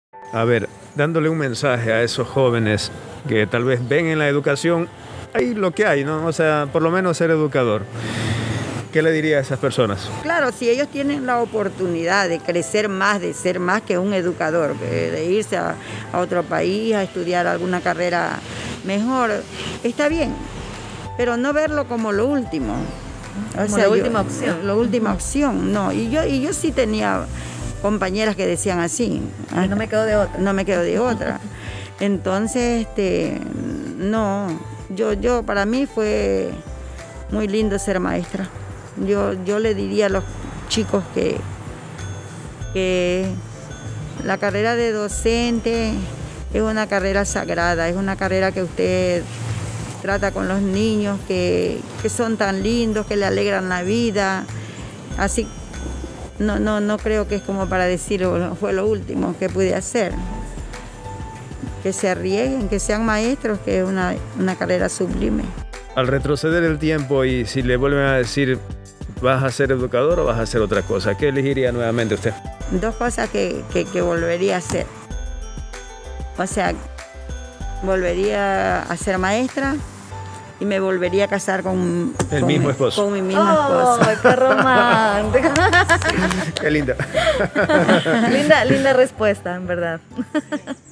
A ver, dándole un mensaje a esos jóvenes que tal vez ven en la educación, hay lo que hay, ¿no? O sea, por lo menos ser educador. ¿Qué le diría a esas personas? Claro, si ellos tienen la oportunidad de crecer más, de ser más que un educador, de irse a otro país a estudiar alguna carrera mejor, está bien, pero no verlo como lo último. Como la última opción. La última opción, no. Y yo sí tenía compañeras que decían así. No me quedo de otra. No me quedo de otra. Entonces, no, yo para mí fue muy lindo ser maestra. Yo le diría a los chicos que la carrera de docente es una carrera sagrada, es una carrera que usted trata con los niños que son tan lindos, que le alegran la vida. Así, no creo que es como para decir fue lo último que pude hacer. Que se arriesguen, que sean maestros, que es una carrera sublime. Al retroceder el tiempo y si le vuelven a decir, ¿vas a ser educador o vas a hacer otra cosa? ¿Qué elegiría nuevamente usted? Dos cosas que volvería a hacer. O sea, volvería a ser maestra y me volvería a casar con mi mismo esposo. Con mi mismo esposo. ¡Ay, qué romántico! Qué linda. Linda respuesta, en verdad.